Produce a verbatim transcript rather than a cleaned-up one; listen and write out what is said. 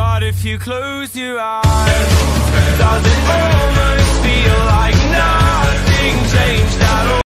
But if you close your eyes, does it hurt?